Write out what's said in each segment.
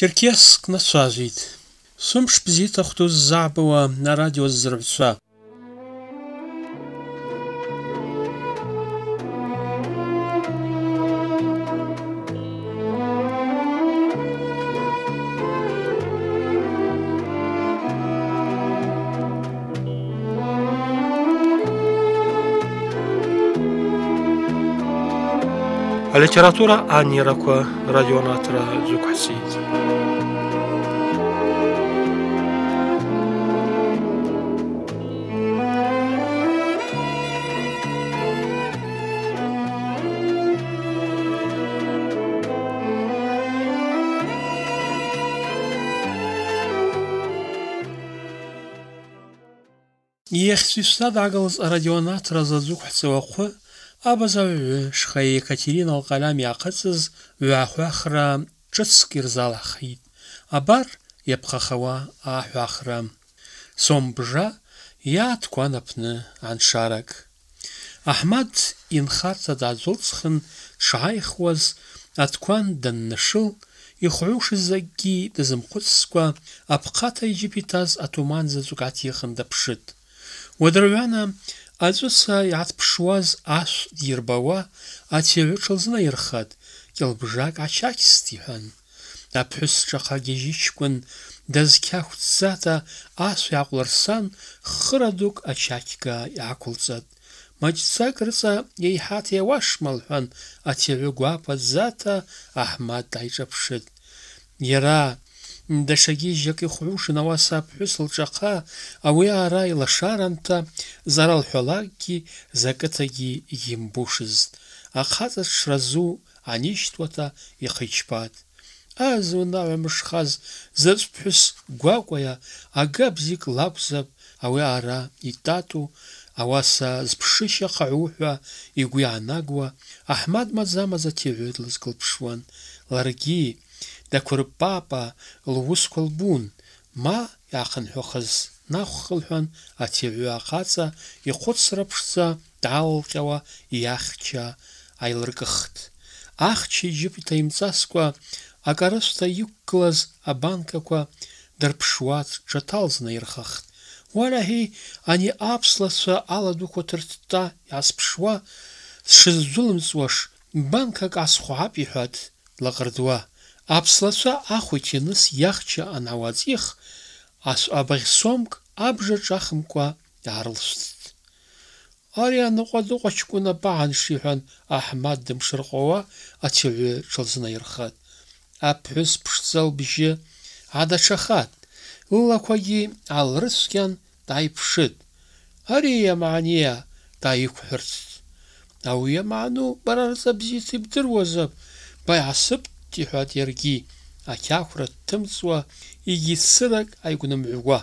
Черкесск насвазит. Сумш бзита хтуз забыва на радио зрвца. А литература аннираква радионатора зукхасид. Ехсвистад агалз радионатора зукхасваху أبزاوي شخي كاترين القلم يقصز وأخوخرا جسكير زالخيد أبار يبقى خوا أخوخرا صنبجا ياتكوان ابن عن شارك أحمد إنخارت دازولسخن شايخ وز أتكوان دنشل يخوش الزجي دزم قدسكوا أبقاتا يجيبيتاز أتومان زوكاتيخن دبشد ودروانا أزوسا يعتبشواز أش ديربوا أتيوشلزنا يرخد يلبجاك عشاكستيهن أبحس شقا جيجيشكون دزكاخت زاتا أش يعقلرسان خردوك أشاكيكا يعقلزاد مجزاك رسا يحاتي واش ملحن أتيوغوابا زاتا أحمد دايجبشد يرا دشاجي جاكي خوش نواسا بحسل جاقا أوي آراي لشارنتا زارال حولاكي زاكتاجي يمبوشز أخاطر شرزو عنيشتوتا يخيشبات أزو ناوي مشخاز زرز بحس قواقويا أقاب زيك لابزب أوي آرا يتاتو أواسا زبشيش يقعوحوا يقوي عناقوا أحمد مزامزا تيعود لزقل بشوان لارجي داكور بابا الوسكول بون ما ياخن حخز ناخلحن اتيعوا قاصا يقص ربشزا داولقوا ياخچا ايلرقخت اخچي جيبتا يمصاسكوا اقارستا يقلز ابانكوا دربشوات جتالزنا يرخخت ولا هي اني ابسلسا على دوكو ترتتا ياسبشوا شزولمزوش بانكا قاسخواب يحد لغردوا أبسلسا أخوتينس يخشى أن عوازيخ أس أبغسومك أبجر جاخمكوا يعرلست أريا نقودو قشكونا باعن شيحان أحمد دمشرقوا أتيوي شلزنا يرخات أبحس بشزال بجي عدا شخات للا كوي عالرسكيان داي بشد أريا معنيا داي كحرس أويا معنو برارزا بزيتي بدروزب بايعصب تيحات يرجي أكاكرة تمسوا يجي السرق أيقون معوا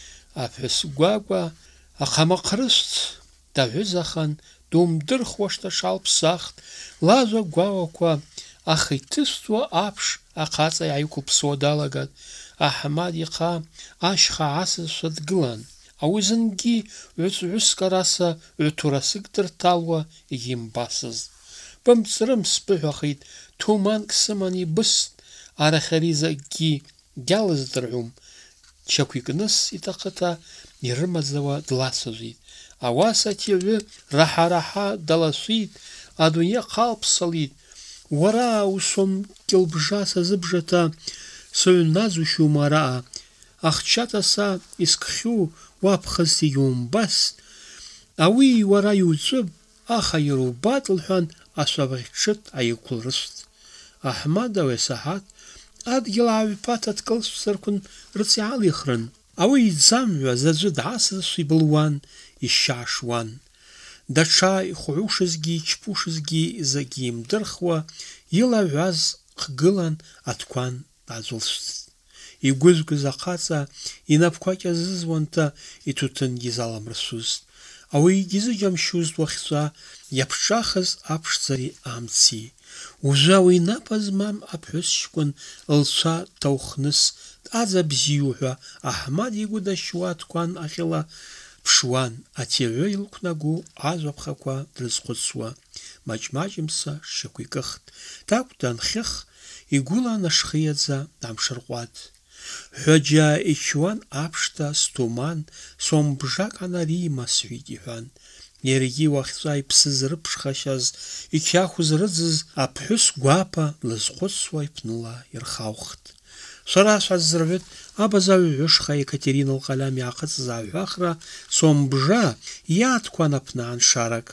أبحس قواقوا أقام قرست دعوزخن دوم درخ وشتا شالب ساخت لازو قواقوا أخي تستوا أبش أقاطع يعيكو بسودالغات أحمد يقا أشخا عاسس صدقلان أو زنجي عس كراسا عتورسك ترتالوا يجيم باسز بمسرم سبحو خيد تومان كسماني بس على خريزة جي جالز درعوم شاكويك نس يتقطع يرمزوا دلاسوزيد أواسا تيوه راحا دلاسويد أدونيا قالب صليد ورا وصم كالبجاسا زبجتا سوينازو شو مرا أخشاتا سا إسكخيو وابخزتي يوم بس أوي ورا يوزب أخيرو باطل أصابغشت أيكل رست أحمد وساحات أد يلعب باتت كلس سركن رتسعال يخرن أو يتزام وزاد عاصر سيبلوان الشعشوان دشاي خوشزجي چپوشزجي زجيم درخوا يلا وز قلان أتكوان بعزولست يجوز زقاصا ينبقى زوانتا يتوتن يزالم رسوست أو يجيز جمشوز وخصا يبشاخز أبشزري أمسي وزاوي نابز مام أبحسشكن الصا توخنس أزاب زيوها أحمد يقود الشوات كوان أخلا بشوان أتيوي لكناغو عزوب خاكوا درزقصوا مجمعجمسا شكوي كخت تاكتان خيخ игәыла нашхиаӡа дамшырҟәат. Ҳәаџьа ичуан аԥшҭа стуман, сомбжак анарима сҳәит иҳәан. Иаргьы уахьҵәа иԥсыз рыԥшхашьаз, иқьахә зрыӡыз аԥҳәыс гәаԥа длызхәыцуа ипныла ирхаухт. Сара сҳазырҳәыт абазаҩҳәышха Екатерина лҟалам иаахыҵыз аҳәахра сомбжа иааҭқәан аԥны аншарак.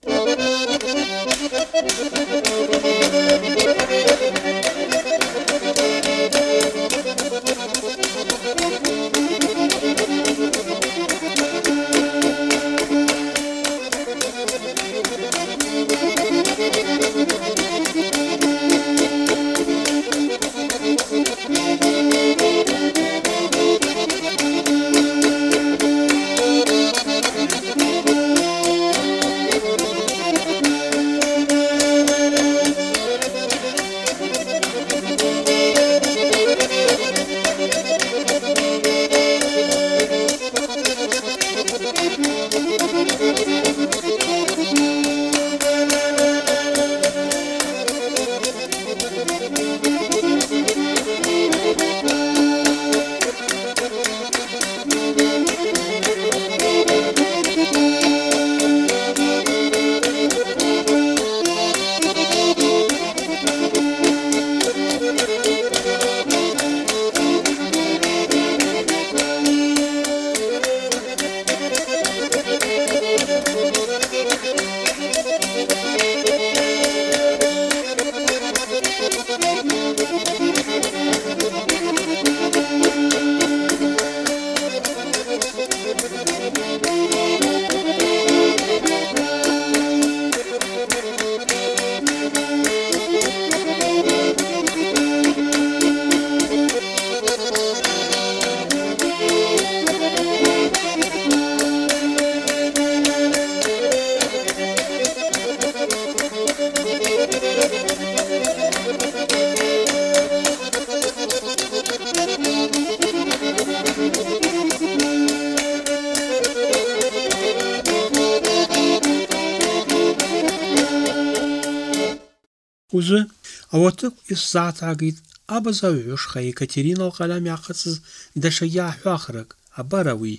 Узы ауатык исзаҭаагеит абазаҩҳәышха Екатерина лҟалам иаахыҵыз даҽагьы аҳәахрак, абар уи.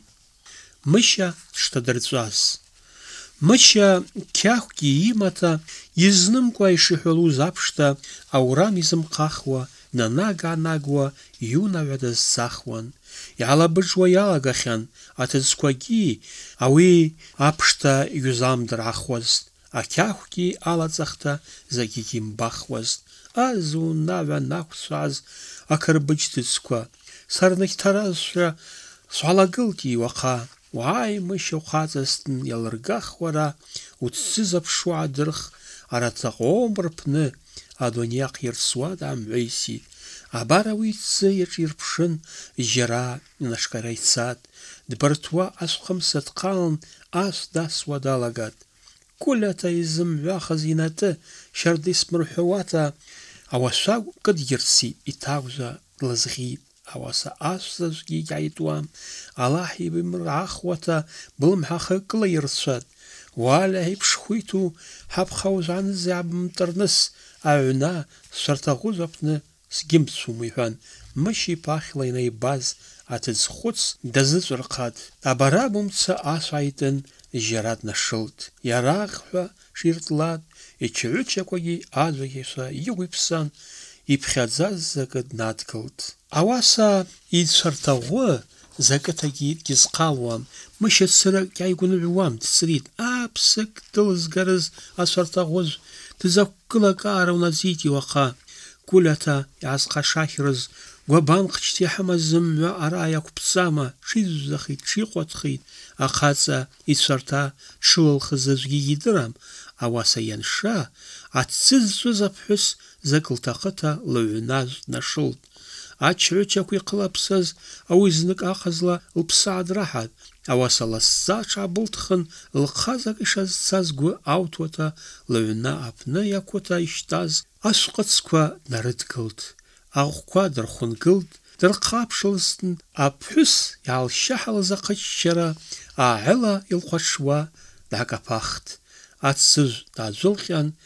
Мышьа дшҭадырҵәаз. Мышьа қьахәгьы имаҭа изнымкәа ишиҳәалоз аԥшҭа аурам изымхахуа, нанага-нагуа иунаҩа дазцахуан. Иаалабыџуа иалагахьан аҭыӡқәагьы ауи аԥшҭа иузамдырахуазт. Ақьахәгьы алаҵахҭа зегьгьы имбахуазт. Азунаҩа нақәцәаз ақырбыџь ҭыӡқәа сарнахьҭаразшәа сҳәалагылт уаха. Уааи Мышьа ухаҵастәын иалыргах уара, уццыз аԥшуа адырх, араҭаҟом рԥны адунеи ахирԥсуа даамҳәеисит. Абар уи иҭӡы иаҿирԥшын, џьара инашкара ицат. Дбарҭуа ацәхымса дҟалан, ас дасуа далагат. Кәылаҭа изымҩахаз инаты шьарда исмырҳәауата ауасәагә кыдирцит, иҭагәза длызӷьит. Ауаса асәзаҵәгьы иааитуам, Аллаҳ ибимырӷахуата былымҳахы кылаирцәат. Уаля иԥшхәиҭу ҳаԥхаузаныз иаабымтарныс аҩна сшарҭаӷәыз аԥны сгьымцәом иҳәан, Мышьа иԥахьла инаибаз аҭыӡхәыц дазыҵәырхат. Абара бымца асааитын, џьара днашылт. Иарааӷҳәа ширтлат, ичаҩычакәагьы аӡәаӷьашәа иӷәиԥсан, иԥхьаӡаз закы днадгылт. Ауаса ицәарҭаӷәы закыҭагьы дгьызҟалуам. Мышьа цырак иааигәныҩуам, дцрит. Аԥсык дылызгарыз ацәарҭаӷәыз дызақәгылакаара унаӡит уаха. Кәылаҭа иаазхашахьрыз гәабанҟцәгьа иҳамаз зымҩа ара иақәԥҵама, ҽиӡәӡахит, ҽиҟәаҭхеит. Ахаҵа ицәарҭа дшылылхыз аӡәгьы идырам. Ауаса ианша, аҭӡы зҵәыз аԥҳәыс закә лҭахыҭа лыҩназ днашылт. Ачҩычақәа иҟылаԥсаз ауи знык аҟазла лԥсы аадраҳат. Ауаса ласӡа аҽаабылҭхын, лхазак ишазцаз гәы ауҭуата лыҩны аԥны иақәыҭа ишьтәаз ашәҟыцқәа днарыдгылт. Аӷәқәа дырхәынгылт, дырхаԥшылыстын, аԥҳәыс иаалшьаҳалаз ахыччара ааҳәыла илҟәаҽуа даакаԥахт. Аҭӡыжә дааӡәылҟьан,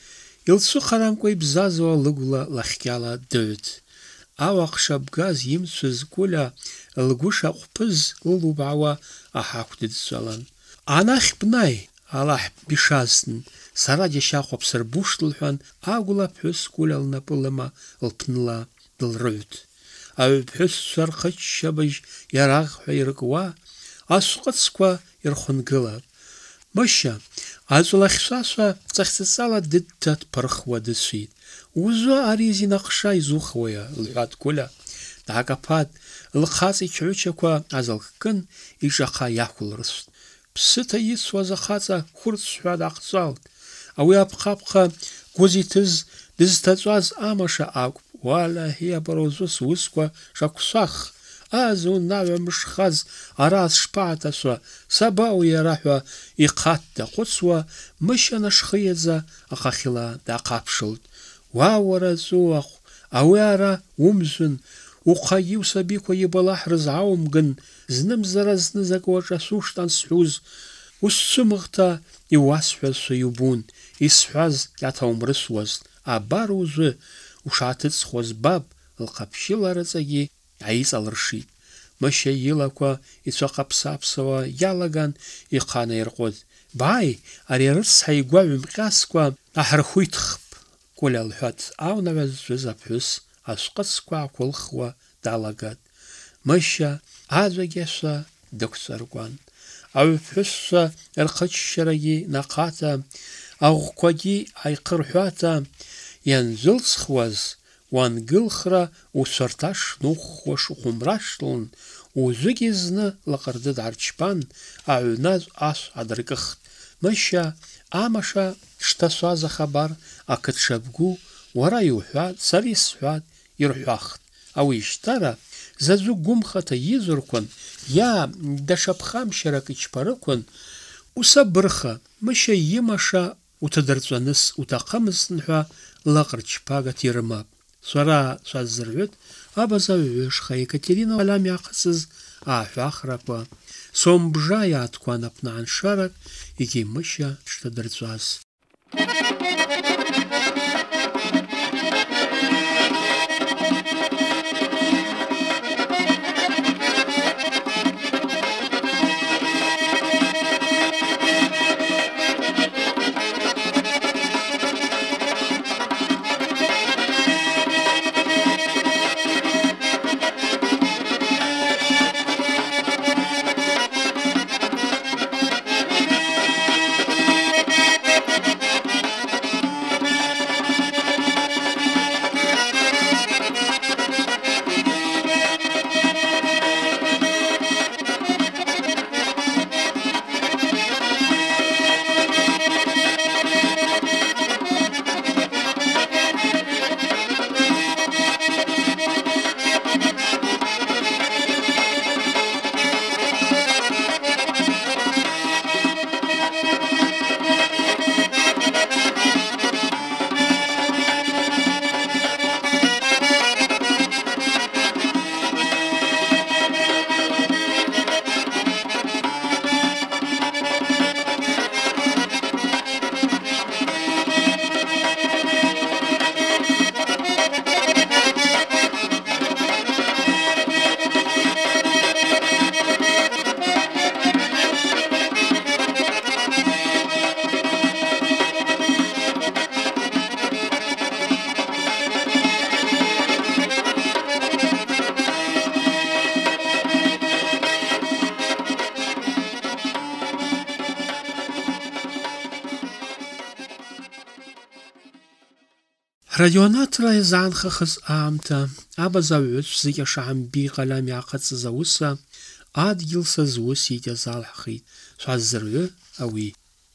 Илцәыхарамкәа ибзазауа лыгәла лахьгьала дыҩт. Ауахша бгаз имцәыз Кәыля лгәы шаҟәԥыз лылубаауа аҳақә дыдҵәалан. Анахь бнаи, алаҳ бишазтын, сара џьашьахәуп сырбушт лҳәан, агәла ԥҳәыс Кәыля лнапы лыма лԥынла дылрыҩт. Аҩԥҳәысцәа рхыччабыжь иараӷҳәа иркуа, асҟыцқәа ирхәынгылап. Мышьа, аҵәлахьшәашәа ҵахьҵаҵала дыдҭа дԥырхуа дыцәеит. Узу ари зинаҟша изухуая, лҳәат Кәыля. Даагаԥат, лхаҵа ичҳәычақәа азылккын, иҿаха иақәлырст. Ԥсыҭа ицуаз ахаҵа хәырцҳәа даҟҵалт. Ауи апҟа-апҟа гәы зиҭыз дызҭаҵәаз амаша акәп. Уалаҳи, абара узы сусқәа шақәшәах, азунаҩамшхаз ара сшԥааҭашәа, сабаау иара ҳәа ихаҭ даҟәыҵуа, Мышьа нашхыиаӡа ахахьла даахьаԥшылт. Уа уара ҵуахә, ауи ара умжәын, ухаҭагьы усабиқәа ибалаҳрыз ааумган, знымзара зныз акы уаҿасушт ансҳәоз, усцәымыӷҭа иуасҳәазшәа иубун, исҳәаз иаҭаумрысуазт. Абар узы ушааҭыҵхуаз баб, лҟаԥшьылараҵагьы аиҵалыршит. Мышьа илақәа ицәаҟаԥсаԥсауа иалаган иханаирҟәыт. Бааи, ари арыцҳа игәаҩ мҟьаскәа аҳархәиҭхп, Кәыля лҳәат. Аунаҩ зҿыз аԥҳәыс ашәҟыцқәа аақәылхуа далагат. Мышьа аӡәагьашәа дықәҵаргәан. Аҩԥҳәысцәа рхыччарагьы наҟата, аӷәқәагьы аиҟырҳәата ианзылҵхуаз, уангылхра уцәарҭа шнухуа шхәымра штлын, узыгьы зны лаҟырды даарчпан, аҩнатә ашә адыркыхт. Мышьа амаша шҭашәаз ахабар ақыҭшабгу уара иуҳәат, сара исҳәат ирҳәахт. Ауи ишьҭара заҵәык гәымхаҭа изырқәан, иа даҽа ԥхамшьарак ичԥарықәан, усабырха, Мышьа имаша уҭадырҵәаныс уҭахымызтын ҳәа лаҟырчԥагат ирымап. Шәара шәаззырҳәыт абазаҩҩышха Екатерина алам иаҟаҵаз ааҳәахрақәа, Сомбжа иааҭқәан аԥны аншарак, егьи Мышьа дышҭадырҵәаз. Радионатра изаанхахыз аамҭа, абазаҩҩыцә зегьы ашаҳамби ҟалам иаҟаҵаз ауса, адгьыл сазусит иазалҳхит. Шәаззырҩы ауи.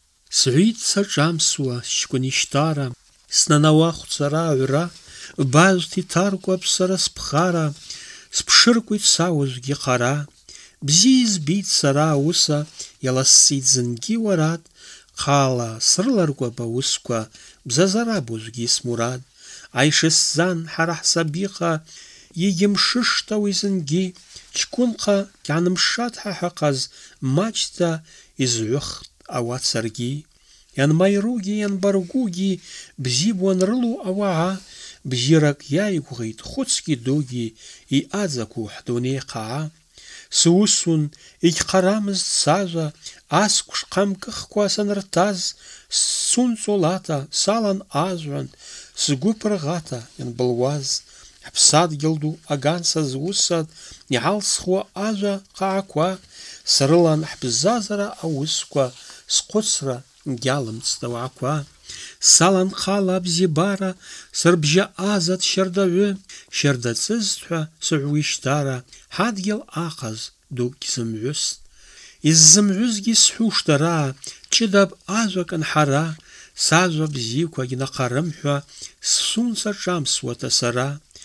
Сҳәит саҿамсуа, сҷкәын ишьтара, снанауахәт сара аҩра, баҩсҭ иҭаркуа сара сԥхара, сԥшыркуеит сауаҩгьы ҟара. Бзиа избит сара ауса, иаласҵеит зынгьы уарад, хала срыларкуап аусқәа, бзазараб уажәгьы смурад. Аишысзан ҳара ҳсабиҟа, иагьымшышт ауи зынгьы, ҷкәынҟа иаанымшат ҳа ҳаҟаз, маҷӡа изҩыхт ауат саргьы. Ианмайругьы, ианбаргугьы, бзиа нрылоу ауаа, бзиарак иааигәӷеит хәыцки дугьы, иҟаҵақәоу ҳдунеи ҟаа. Сусун, егьҟарамызт сажәа, аскәш ҟамкыхқәа санырҭаз, сцунҵәо салан ажәҩан, сгәы ԥырӷата ианбылуаз. Ҳԥсадгьыл ду аган сазусад, иҳалсхуа ажәа ҟаақәа, срылан ҳбзазара аусқәа, схәыцра егьалымҵт ауаақәа. Саланхала абзиабара, сырбжьаҟазат шьардаҩы, шьардаҵызҭ ҳәа сыҳәуишьҭара, ҳадгьыл аҟаз дук зымҩыст. Иззымҩызгьы сҳәушт ара, ҷыдап ажәак анҳара, сажәа бзиақәагь наҟарымҳәа, сун саҿамсуата сара.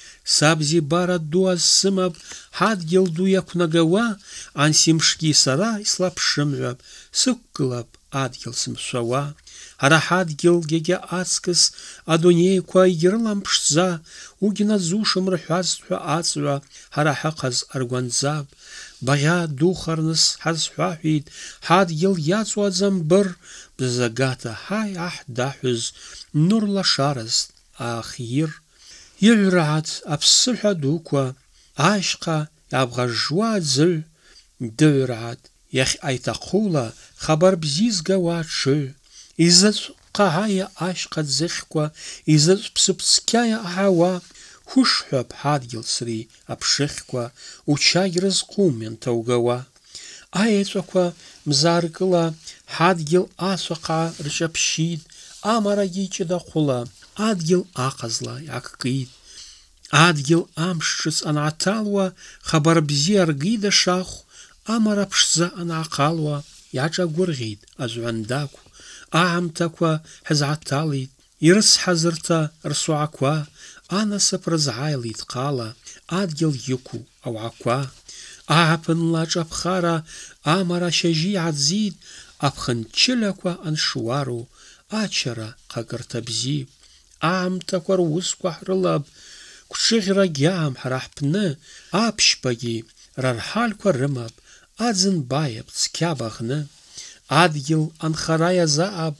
Сабзиабара ду азсымап, ҳадгьыл ду иақәнагауа, ансимшгьы сара ислаԥшымҩап, сықәгылап адгьыл сымшәауа. Ҳара ҳадгьыл гьагьа аҵкыс, адунеиқәа егьрылам ԥшӡа, угьы наӡушам рҳәазт ҳәа аҵҩа, ҳара ҳаҟаз аргәанӡаб. Багьа духарныс ҳазҳәаҳәеит, ҳадгьыл иаҵоу аӡамбыр, бзазагата ҳаи аҳ даҳәыз, нурлашараз аахир. Иҩрааит аԥсыҳәа дуқәа, ашьха иаабӷажжуа аӡыҩ, дыҩрааит иахьҟа иҭахула, хабар бзиа згауа аҽыҩ. Изаҵә ҟаҳаиа ашьха ӡыхьқәа, изаҵә ԥсыԥ цқьаиа аҳауа, хәышҳәап ҳадгьыл сри аԥшыхьқәа, учагь рызҟум ианҭаугауа. Аеҵәақәа мзааркыла, ҳадгьыл ацәаҟаа рҿаԥшьит, амарагьы иҷыдахәыла, адгьыл аҟазла иааккит. Адгьыл амш ҿыц анааҭалуа, хабар бзиа аргеит ашахә, амара ԥшӡа анааҟалуа, иаҿагәырӷьеит аӡәҩандақә. Аамҭақәа ҳзааҭалеит, ирыцҳазырҭа рсуақәа, анасыԥ рызҳаилеит ҟала, адгьыл иқәу ауаақәа. Ааԥынла аҿаԥхара, амара шьыжьы иааӡит, аԥхынчылақәа аншуару, ачара ҟакырҭа бзиа. Аамҭақәа русқәа ҳрылап, гәҽыӷьрагь аам ҳара ҳԥны, аԥшьбагьы рарҳалқәа рымап, аӡын бааиап цқьа баӷны. Адгьыл анхара иазаап,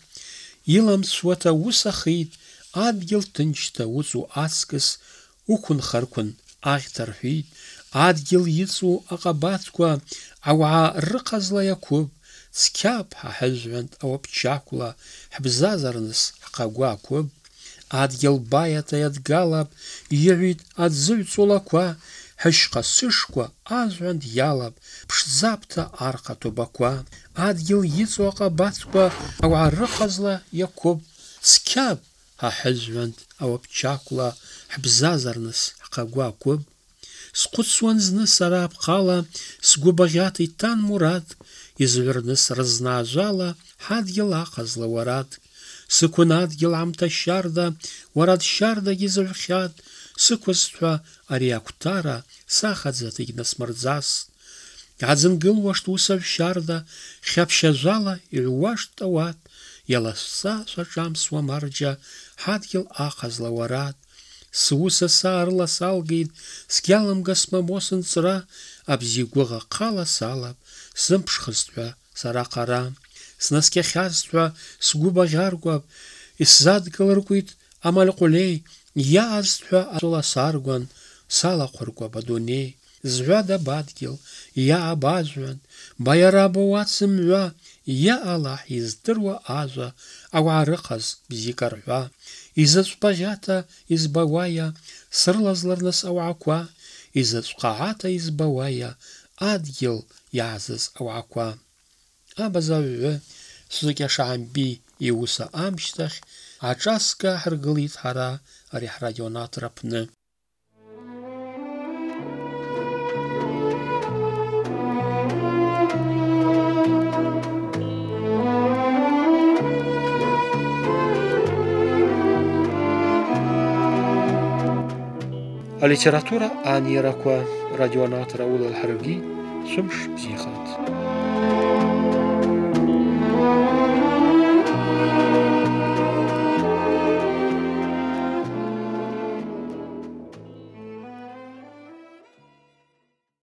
иламцуа ҭаус ахит, адгьыл ҭынч ҭауҵу аҵкыс, уқәынхарқәын аӷьҭа рҳәит. Адгьыл иҵоу аҟабаҭқәа, ауаа рыҟазла иақәып, цқьап ҳа ҳажәҩант ауаԥчақәла, ҳбзазарныс ҳҟагәы ақәып. Адгьыл бааиаҭа иадгалап, иҩит аӡыҩ-ҵолақәа, ҳышьха-сышқәа ажәҩант иалап, ԥшӡаԥҭа арҟа ҭоубақәа. Адгьыл иҵоу аҟабаҭқәа, ауаа рыҟазла иақәып, цқьап ҳа ҳажәҩант ауаԥчақәла, ҳбзазарныс ҳҟагәы ақәып. Схәыцуан зны сара апҟала, сгәы багьаҭа иҭан мурад, изҩырныс рызнаажәала, ҳадгьыл аҟазла уарад. Сықәын адгьыл аамҭа шьарда, уарад шьардагьы зыҩхьад, сықәызт ҳәа ари акәтара, сахаӡаҭ егьнасмырӡаст. Иааӡынгылуашт ус аҩшьарда, хьаԥшьажәала иҩуашт ауат, иаласца шәаҿамсуа марџьа, ҳадгьыл аҟазла уарад. Суса саарыла салгеит, сгьаламга смамо сынҵра, абзиагәыӷа ҟала салап, сзымԥшхызт ҳәа сара ҟара. Снаскьахьазт ҳәа сгәы багьаргәап, исзадкылыркуеит амалҟәлеи, иаазт ҳәа аҵәыла саргәан, салахәыркәап адунеи. Зҳәада бадгьыл, иааб ажәҩан, баиарабоу ацымҩа, иаалаҳ издыруа ажәа, ауаа рыҟаз бзиак рҳәа. Изаҵә багьаҭа избауаиа, сырлазларныс ауаақәа, изаҵә ҟаҳаҭа избауаиа, адгьыл иаазыз ауаақәа. Абазаҩҩы Сузаки Шаамби иуса амшьҭахь, аҿаска ҳаргылеит ҳара ари ҳрадионатор аԥны. Алитература анирақәа радионатор аула лҳаргьы шәымш бзиахат.